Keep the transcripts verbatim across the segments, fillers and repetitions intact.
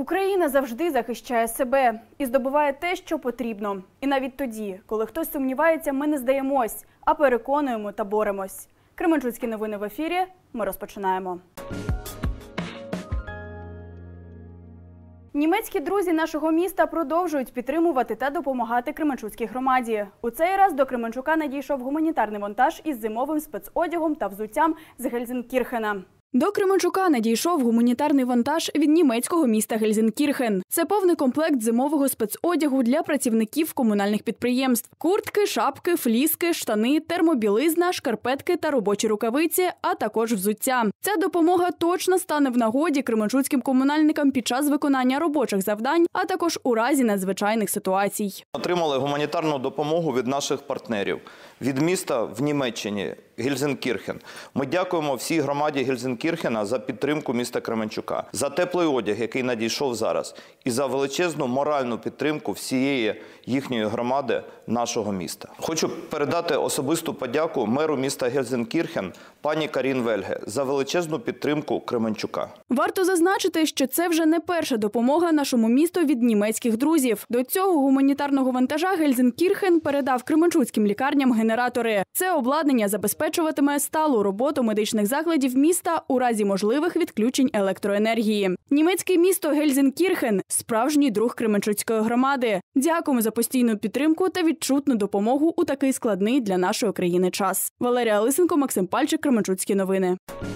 Україна завжди захищає себе і здобуває те, що потрібно. І навіть тоді, коли хтось сумнівається, ми не здаємось, а переконуємо та боремось. Кременчуцькі новини в ефірі. Ми розпочинаємо. Німецькі друзі нашого міста продовжують підтримувати та допомагати Кременчуцькій громаді. У цей раз до Кременчука надійшов гуманітарний вантаж із зимовим спецодягом та взуттям з Гельзенкірхена. До Кременчука надійшов гуманітарний вантаж від німецького міста Гельзенкірхен. Це повний комплект зимового спецодягу для працівників комунальних підприємств. Куртки, шапки, фліски, штани, термобілизна, шкарпетки та робочі рукавиці, а також взуття. Ця допомога точно стане в нагоді кременчуцьким комунальникам під час виконання робочих завдань, а також у разі надзвичайних ситуацій. Отримали гуманітарну допомогу від наших партнерів, від міста в Німеччині Гельзенкірхен. Ми дякуємо всій громаді Гельзенкірхена за підтримку міста Кременчука, за теплий одяг, який надійшов зараз, і за величезну моральну підтримку всієї їхньої громади нашого міста. Хочу передати особисту подяку меру міста Гельзенкірхен пані Карін Вельге за величезну підтримку Кременчука. Варто зазначити, що це вже не перша допомога нашому місту від німецьких друзів. До цього гуманітарного вантажа Гельзенкірхен передав кременчуцьким лікарням генератори. Це обладнання забезпечуватиме сталу роботу медичних закладів міста у разі можливих відключень електроенергії. Німецьке місто Гельзенкірхен – справжній друг Кременчуцької громади. Дякуємо за постійну підтримку та відчутну допомогу у такий складний для нашої країни час. Валерія Лисенко, Максим Пальчик, Кременчуцькі новини.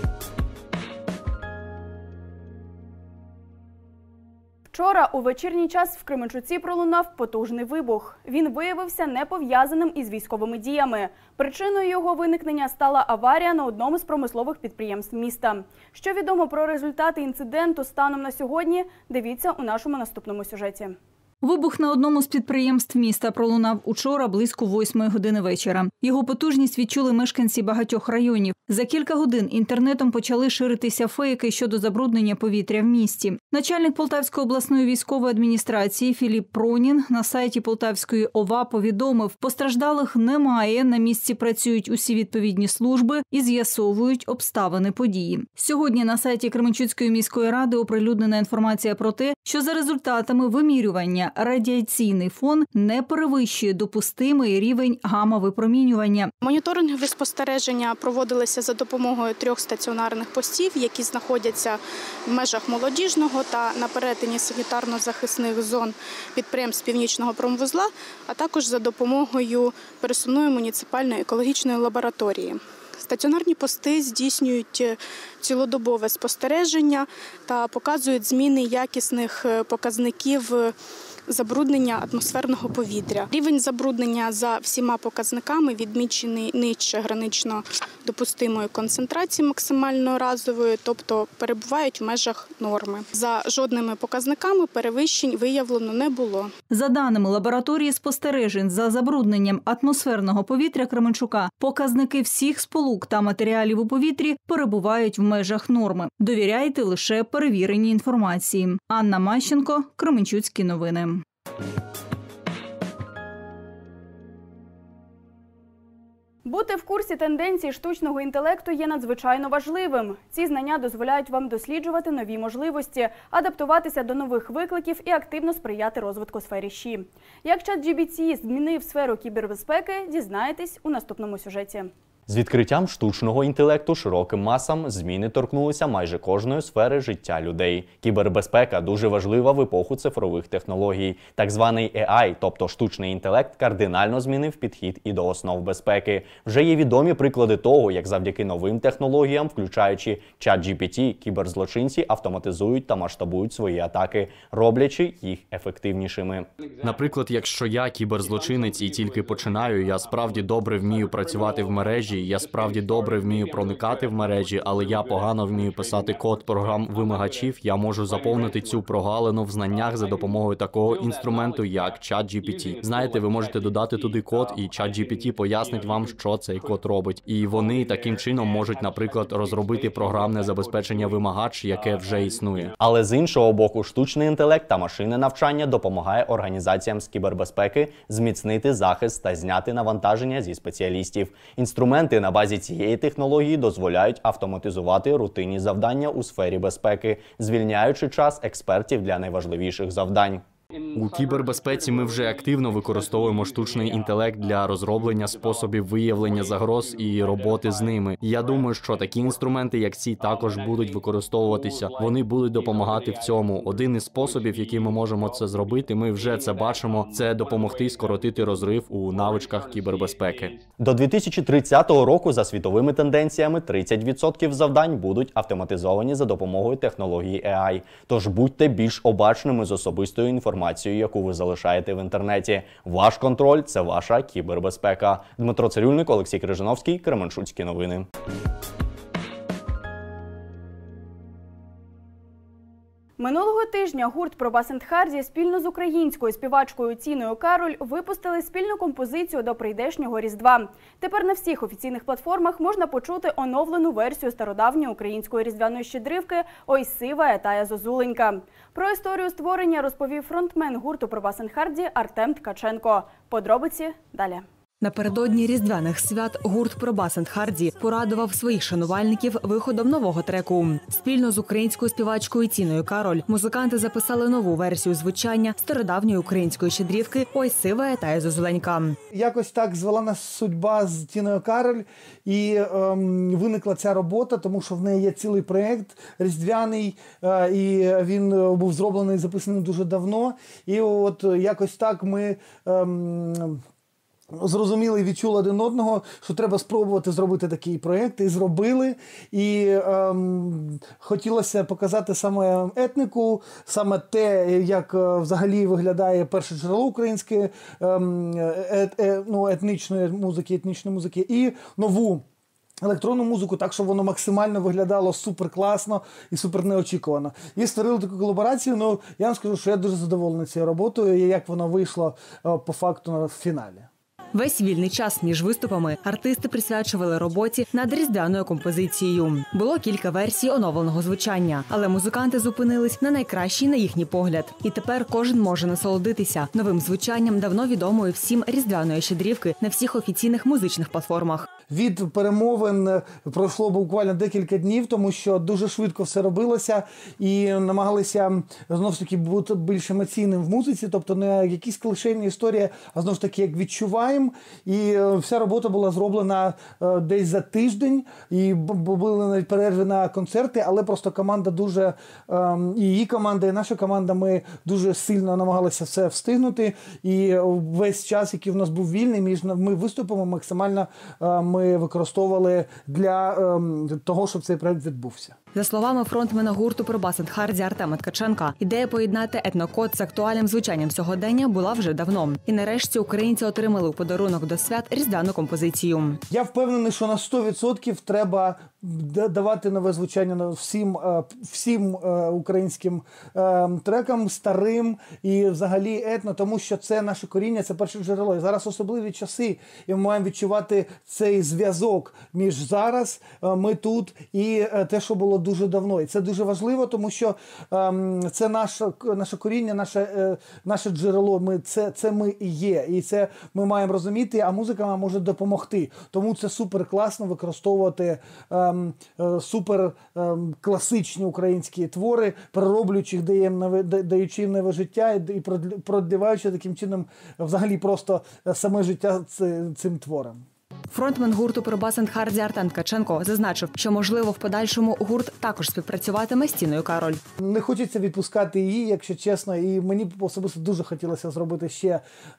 Вчора у вечірній час в Кременчуці пролунав потужний вибух. Він виявився не пов'язаним із військовими діями. Причиною його виникнення стала аварія на одному з промислових підприємств міста. Що відомо про результати інциденту станом на сьогодні, дивіться у нашому наступному сюжеті. Вибух на одному з підприємств міста пролунав учора близько восьмої години вечора. Його потужність відчули мешканці багатьох районів. За кілька годин інтернетом почали ширитися фейки щодо забруднення повітря в місті. Начальник Полтавської обласної військової адміністрації Філіп Пронін на сайті Полтавської ОВА повідомив, постраждалих немає, на місці працюють усі відповідні служби і з'ясовують обставини події. Сьогодні на сайті Кременчуцької міської ради оприлюднена інформація про те, що за результатами вимірювання радіаційний фон не перевищує допустимий рівень гамма-випромінювання. Моніторингові спостереження проводилися за допомогою трьох стаціонарних постів, які знаходяться в межах Молодіжного та на перетині санітарно-захисних зон підприємств Північного промвузла, а також за допомогою пересувної муніципальної екологічної лабораторії. Стаціонарні пости здійснюють цілодобове спостереження та показують зміни якісних показників забруднення атмосферного повітря. Рівень забруднення за всіма показниками відмічений нижче гранично допустимої концентрації максимально разової, тобто перебувають в межах норми. За жодними показниками перевищень виявлено не було. За даними лабораторії спостережень за забрудненням атмосферного повітря Кременчука, показники всіх сполук та матеріалів у повітрі перебувають в межах норми. Довіряйте лише перевіреній інформації. Анна Мащенко, Кременчуцькі новини. Бути в курсі тенденцій штучного інтелекту є надзвичайно важливим. Ці знання дозволяють вам досліджувати нові можливості, адаптуватися до нових викликів і активно сприяти розвитку сфері ЩІ. Як чат джі пі ті змінив сферу кібербезпеки, дізнаєтесь у наступному сюжеті. З відкриттям штучного інтелекту широким масам зміни торкнулися майже кожної сфери життя людей. Кібербезпека дуже важлива в епоху цифрових технологій. Так званий ей ай, тобто штучний інтелект, кардинально змінив підхід і до основ безпеки. Вже є відомі приклади того, як завдяки новим технологіям, включаючи чат джі пі ті, кіберзлочинці автоматизують та масштабують свої атаки, роблячи їх ефективнішими. Наприклад, якщо я кіберзлочинець і тільки починаю, я справді добре вмію працювати в мережі, я справді добре вмію проникати в мережі, але я погано вмію писати код програм-вимагачів, я можу заповнити цю прогалину в знаннях за допомогою такого інструменту, як чат джі пі ті. Знаєте, ви можете додати туди код, і чат джі пі ті пояснить вам, що цей код робить. І вони таким чином можуть, наприклад, розробити програмне забезпечення вимагач, яке вже існує. Але з іншого боку, штучний інтелект та машинне навчання допомагає організаціям з кібербезпеки зміцнити захист та зняти навантаження зі спеціалістів. Інструмент Інструменти на базі цієї технології дозволяють автоматизувати рутинні завдання у сфері безпеки, звільняючи час експертів для найважливіших завдань. У кібербезпеці ми вже активно використовуємо штучний інтелект для розроблення способів виявлення загроз і роботи з ними. Я думаю, що такі інструменти, як ці, також будуть використовуватися. Вони будуть допомагати в цьому. Один із способів, який ми можемо це зробити, ми вже це бачимо, це допомогти скоротити розрив у навичках кібербезпеки. До дві тисячі тридцятого року за світовими тенденціями тридцять відсотків завдань будуть автоматизовані за допомогою технології ей ай. Тож будьте більш обачними з особистою інформацією, яку ви залишаєте в інтернеті. Ваш контроль – це ваша кібербезпека. Дмитро Цирюльник, Олексій Крижановський, Кременчуцькі новини. Минулого тижня гурт «Пробас енд Харді» спільно з українською співачкою Тіною Кароль випустили спільну композицію до прийдешнього Різдва. Тепер на всіх офіційних платформах можна почути оновлену версію стародавньої української різдвяної щедрівки «Ой, сива е тая зозуленька». Про історію створення розповів фронтмен гурту «Пробас енд Харді» Артем Ткаченко. Подробиці далі. Напередодні різдвяних свят гурт «Пробас енд Харді» порадував своїх шанувальників виходом нового треку. Спільно з українською співачкою Тіною Кароль музиканти записали нову версію звучання стародавньої української щедрівки «Ой, сива е тая зозуленька». Якось так звела нас судьба з Тіною Кароль, і ем, виникла ця робота, тому що в неї є цілий проєкт різдвяний, е, і він був зроблений, записаний дуже давно. І от якось так ми Ем, зрозуміли і відчули один одного, що треба спробувати зробити такий проєкт, і зробили. І ем, хотілося показати саме етнику, саме те, як е, взагалі виглядає перше джерело української ем, е, е, ну, етнічної музики, етнічної музики, і нову електронну музику, так, щоб воно максимально виглядало супер класно і супер неочікувано. І створили таку колаборацію. Ну, я вам скажу, що я дуже задоволений цією роботою, і як воно вийшло е, по факту в фіналі. Весь вільний час між виступами артисти присвячували роботі над різдвяною композицією. Було кілька версій оновленого звучання, але музиканти зупинились на найкращій на їхній погляд. І тепер кожен може насолодитися новим звучанням давно відомої всім різдвяної щедрівки на всіх офіційних музичних платформах. Від перемовин пройшло буквально декілька днів, тому що дуже швидко все робилося і намагалися знову ж таки бути більш емоційним в музиці, тобто не якісь клишейні історії, а знову ж таки як відчуваємо. І вся робота була зроблена десь за тиждень, і були навіть перерви на концерти, але просто команда дуже, і її команда, і наша команда, ми дуже сильно намагалися все встигнути. І весь час, який в нас був вільний, між ми виступами максимально ми використовували для того, щоб цей проект відбувся. За словами фронтмена гурту «Пробас енд Харді» Артема Ткаченка, ідея поєднати етнокод з актуальним звучанням сьогодення була вже давно. І нарешті українці отримали у подарунок до свят різдвяну композицію. Я впевнений, що на сто відсотків треба давати нове звучання всім, всім українським трекам, старим і взагалі етно, тому що це наше коріння, це перше джерело. І зараз особливі часи, і ми маємо відчувати цей зв'язок між зараз, ми тут, і те, що було дуже давно. І це дуже важливо, тому що ем, це наше, наше коріння, наше, е, наше джерело. Ми, це, це ми і є. І це ми маємо розуміти, а музика нам може допомогти. Тому це супер класно використовувати ем, е, супер ем, класичні українські твори, перероблюючи їх, даємо, даючи їм нове життя і продліваючи таким чином взагалі просто саме життя цим твором. Фронтмен гурту «Пробас енд Харді» Артем Ткаченко зазначив, що, можливо, в подальшому гурт також співпрацюватиме з Тіною Кароль. Не хочеться відпускати її, якщо чесно, і мені особисто дуже хотілося зробити ще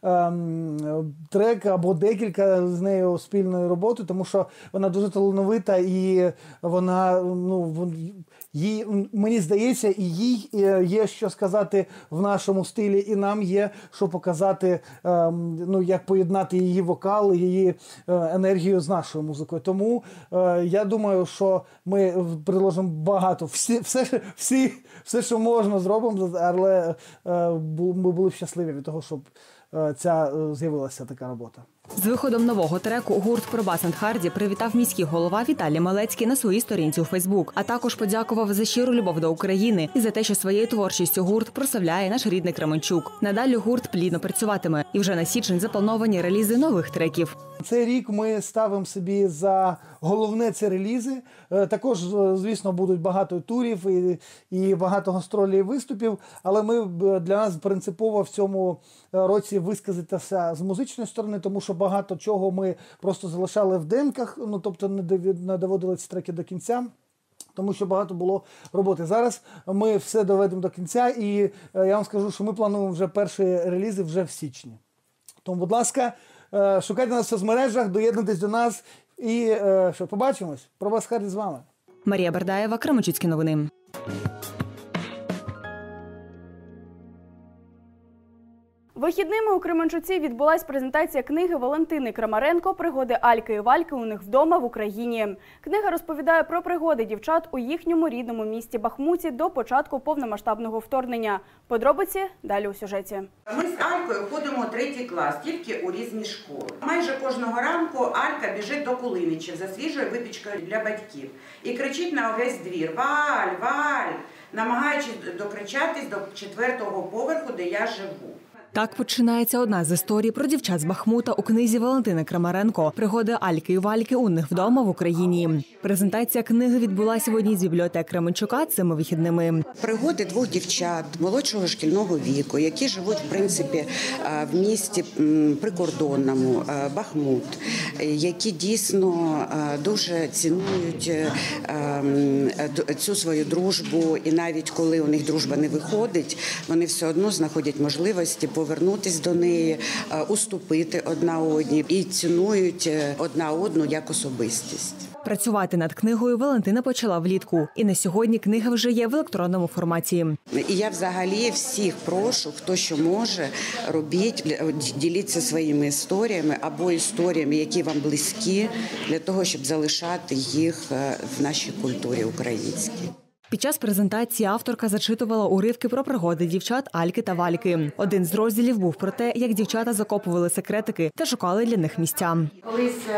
ем, трек або декілька з нею спільної роботи, тому що вона дуже талановита і вона, ну, їй, мені здається, і їй є що сказати в нашому стилі, і нам є що показати, ем, ну, як поєднати її вокал, її енергію з нашою музикою. Тому е, я думаю, що ми приложимо багато, всі, все, всі, все, що можна, зробимо, але е, ми були б щасливі від того, щоб е, ця е, з'явилася така робота. З виходом нового треку гурт «Пробас енд Харді» привітав міський голова Віталій Малецький на своїй сторінці у Фейсбук, а також подякував за щиру любов до України і за те, що своєю творчістю гурт прославляє наш рідний Кременчук. Надалі гурт плідно працюватиме, і вже на січень заплановані релізи нових треків. Цей рік ми ставимо собі за головне – це релізи. Е, Також, е, звісно, будуть багато турів і, і багато гастролей і виступів, але ми, б- для нас принципово в цьому році висказатися з музичної сторони, тому що багато чого ми просто залишали в демках, ну, тобто не довід- не доводили ці треки до кінця. Тому що багато було роботи. Зараз ми все доведемо до кінця, і е, я вам скажу, що ми плануємо вже перші релізи вже в січні. Тому, будь ласка, е, шукайте нас в соцмережах, доєднуйтесь до нас і е, що, побачимось. Пробас Харді з вами. Марія Бердаєва, Кременчуцькі новини. Вихідними у Кременчуці відбулась презентація книги Валентини Крамаренко «Пригоди Альки і Вальки у них вдома в Україні». Книга розповідає про пригоди дівчат у їхньому рідному місті Бахмуті до початку повномасштабного вторгнення. Подробиці далі у сюжеті. Ми з Алькою ходимо у третій клас, тільки у різні школи. Майже кожного ранку Алька біжить до Кулиничів за свіжою випічкою для батьків і кричить на увесь двір: «Валь, Валь!», намагаючись докричатись до четвертого поверху, де я живу. Так починається одна з історій про дівчат з Бахмута у книзі Валентини Крамаренко «Пригоди Альки і Вальки у них вдома в Україні». Презентація книги відбулася в одній з бібліотек Кременчука цими вихідними. Пригоди двох дівчат молодшого шкільного віку, які живуть, в принципі, в місті прикордонному, Бахмут, які дійсно дуже цінують цю свою дружбу, і навіть коли у них дружба не виходить, вони все одно знаходять можливості повернутися до неї, уступити одна одній і цінують одна одну як особистість. Працювати над книгою Валентина почала влітку. І на сьогодні книга вже є в електронному форматі. І я взагалі всіх прошу, хто що може, робіть, діліться своїми історіями або історіями, які вам близькі, для того, щоб залишати їх в нашій культурі українській. Під час презентації авторка зачитувала уривки про пригоди дівчат Альки та Вальки. Один з розділів був про те, як дівчата закопували секретики та шукали для них місця. Колись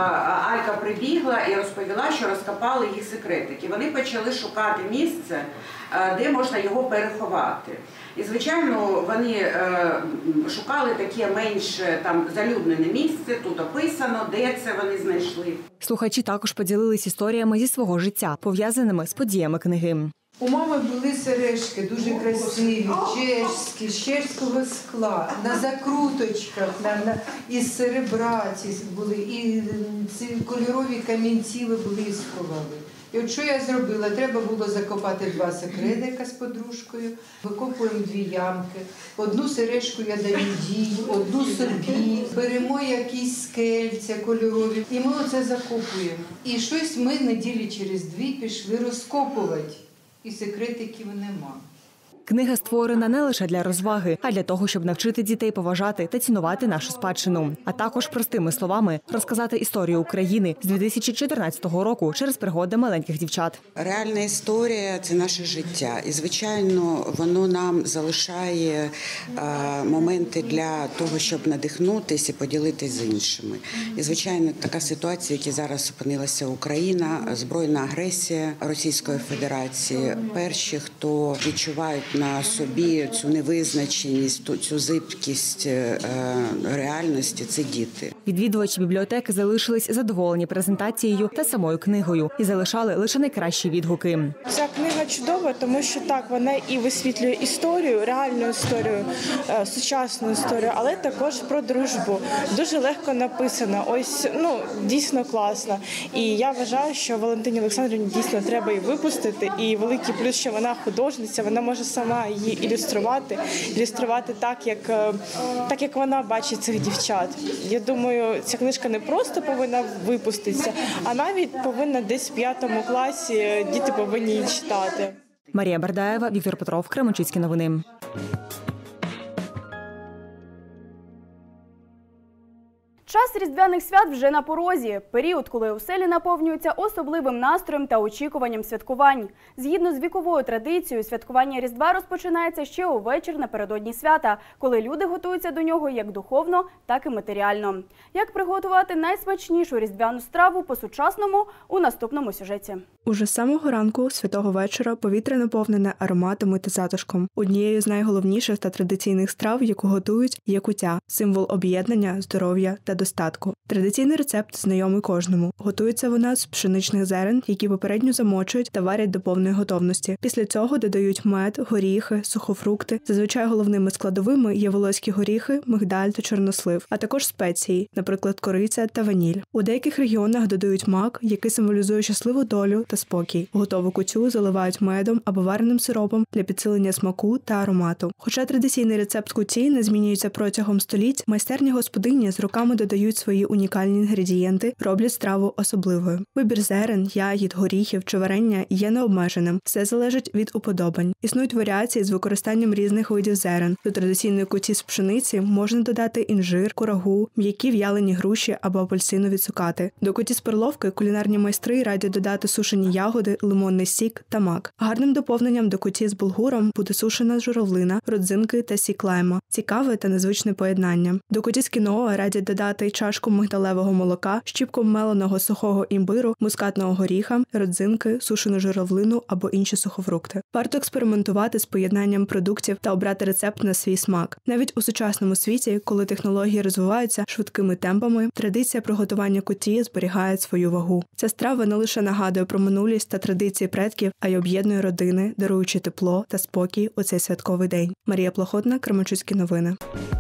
Алька прибігла і розповіла, що розкопали їх секретики. Вони почали шукати місце, де можна його переховати. І, звичайно, вони е, шукали таке менш там залюднене місце, тут описано, де це вони знайшли. Слухачі також поділились історіями зі свого життя, пов'язаними з подіями книги. У мами були сережки дуже красиві, чешські, з чешського скла, на закруточках, на, на, із серебра ці були, і ці кольорові камінці ви були і сховали. І от що я зробила? Треба було закопати два секретика з подружкою, викопуємо дві ямки, одну сережку я даю дій, одну собі, беремо якісь скельця кольорові, і ми оце закопуємо. І щось ми неділі через дві пішли розкопувати, і секретиків нема. Книга створена не лише для розваги, а для того, щоб навчити дітей поважати та цінувати нашу спадщину. А також простими словами розказати історію України з дві тисячі чотирнадцятого року через пригоди маленьких дівчат. Реальна історія – це наше життя. І, звичайно, воно нам залишає а, моменти для того, щоб надихнутися і поділитися з іншими. І, звичайно, така ситуація, в якій зараз опинилася Україна, збройна агресія Російської Федерації. Перші, хто відчувають на собі цю невизначеність, цю зибкість реальності – це діти. Відвідувачі бібліотеки залишились задоволені презентацією та самою книгою і залишали лише найкращі відгуки. Ця книга чудова, тому що так, вона і висвітлює історію, реальну історію, сучасну історію, але також про дружбу. Дуже легко написана, ось, ну, дійсно класно. І я вважаю, що Валентині Олександрівні дійсно треба її випустити, і великий плюс, що вона художниця, вона може сама її ілюструвати, ілюструвати так, як, так, як вона бачить цих дівчат. Я думаю, ця книжка не просто повинна випуститися, а навіть повинна десь в п'ятому класі, діти повинні її читати. Марія Бердаєва, Віктор Петров, Кременчуцькі новини. Час різдвяних свят вже на порозі. Період, коли оселі наповнюються особливим настроєм та очікуванням святкувань. Згідно з віковою традицією, святкування Різдва розпочинається ще увечір напередодні свята, коли люди готуються до нього як духовно, так і матеріально. Як приготувати найсмачнішу різдвяну страву по-сучасному – у наступному сюжеті. Уже з самого ранку, святого вечора, повітря наповнене ароматами та затишком. Однією з найголовніших та традиційних страв, яку готують, є куття – символ об'єднання, здоров'я та достатку. Традиційний рецепт знайомий кожному. Готується вона з пшеничних зерен, які попередньо замочують та варять до повної готовності. Після цього додають мед, горіхи, сухофрукти. Зазвичай головними складовими є волоські горіхи, мигдаль та чорнослив, а також спеції, наприклад, кориця та ваніль. У деяких регіонах додають мак, який символізує щасливу долю та спокій. Готову кутю заливають медом або вареним сиропом для підсилення смаку та аромату. Хоча традиційний рецепт куті не змінюється протягом століть, майстерні господині з роками додають свої унікальні інгредієнти, роблять страву особливою. Вибір зерен, ягід, горіхів чи варення є необмеженим. Все залежить від уподобань. Існують варіації з використанням різних видів зерен. До традиційної куті з пшениці можна додати інжир, курагу, м'які в'ялені груші або апельсинові цукати. До куті з перловки кулінарні майстри радять додати сушені ягоди, лимонний сік та мак. Гарним доповненням до куті з булгуром буде сушена журавлина, родзинки та сік лайма. Цікаве та незвичне поєднання. До куті з кіноа радять додати чашку мигдалевого молока, щіпку меленого сухого імбиру, мускатного горіха, родзинки, сушену журавлину або інші сухофрукти. Варто експериментувати з поєднанням продуктів та обрати рецепт на свій смак. Навіть у сучасному світі, коли технології розвиваються швидкими темпами, традиція приготування куті зберігає свою вагу. Ця страва не лише нагадує про минулість та традиції предків, а й об'єднує родини, даруючи тепло та спокій у цей святковий день. Марія Плохотна, Кременчуцькі новини.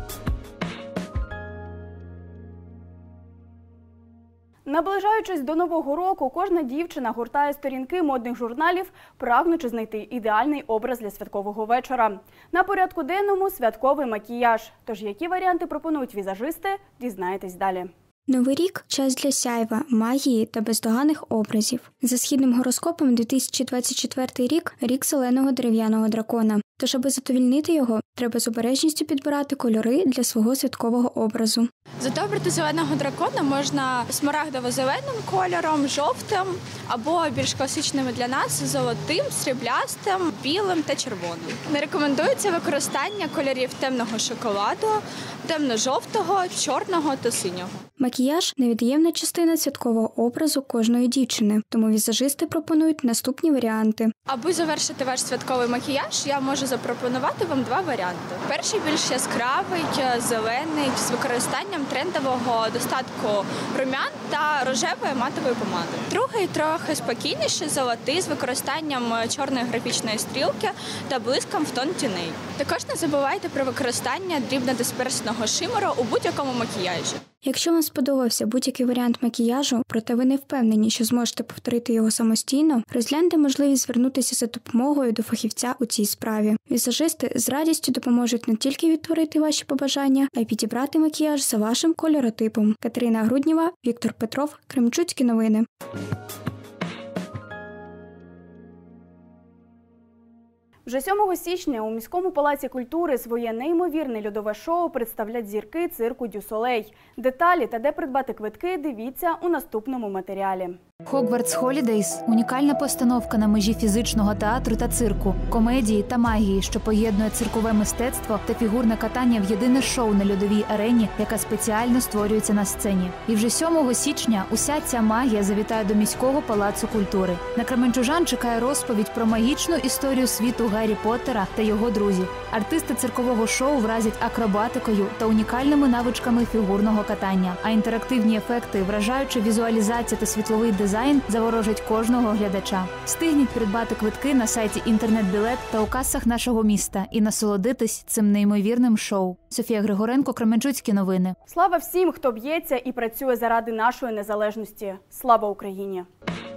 Наближаючись до Нового року, кожна дівчина гуртає сторінки модних журналів, прагнучи знайти ідеальний образ для святкового вечора. На порядку денному – святковий макіяж. Тож які варіанти пропонують візажисти, дізнаєтесь далі. Новий рік – час для сяйва, магії та бездоганних образів. За східним гороскопом дві тисячі двадцять четвертий рік – рік зеленого дерев'яного дракона. Тож, аби задовільнити його, треба з обережністю підбирати кольори для свого святкового образу. Задобрити зеленого дракона можна смарагдово-зеленим кольором, жовтим або більш класичними для нас золотим, сріблястим, білим та червоним. Не рекомендується використання кольорів темного шоколаду, темно-жовтого, чорного та синього. Макіяж – невід'ємна частина святкового образу кожної дівчини, тому візажисти пропонують наступні варіанти. Аби завершити ваш святковий макіяж, я можу запропонувати вам два варіанти. Перший більш яскравий, зелений, з використанням трендового достатку румян та рожевої матової помади. Другий трохи спокійніший, золотий, з використанням чорної графічної стрілки та блиском в тон тіней. Також не забувайте про використання дрібнодисперсного шимеру у будь-якому макіяжі. Якщо вам сподобався будь-який варіант макіяжу, проте ви не впевнені, що зможете повторити його самостійно, розгляньте можливість звернутися за допомогою до фахівця у цій справі. Візажисти з радістю допоможуть не тільки відтворити ваші побажання, а й підібрати макіяж за вашим кольоротипом. Катерина Груднєва, Віктор Петров, Кременчуцькі новини. Вже сьомого січня у міському палаці культури своє неймовірне льодове шоу представлять зірки цирку «Дю Солей». Деталі та де придбати квитки дивіться у наступному матеріалі. Хогвартс Холідейс – унікальна постановка на межі фізичного театру та цирку, комедії та магії, що поєднує циркове мистецтво та фігурне катання в єдине шоу на льодовій арені, яка спеціально створюється на сцені. І вже сьомого січня уся ця магія завітає до міського палацу культури. На кременчужан чекає розповідь про магічну історію світу Гаррі Поттера та його друзів. Артисти циркового шоу вразять акробатикою та унікальними навичками фігурного катання, а інтерактивні ефекти, вражаюча візуалізація та світловий дизайн заворожить кожного глядача. Встигніть придбати квитки на сайті «Інтернет-білет» та у касах нашого міста і насолодитись цим неймовірним шоу. Софія Григоренко, Кременчуцькі новини. Слава всім, хто б'ється і працює заради нашої незалежності. Слава Україні!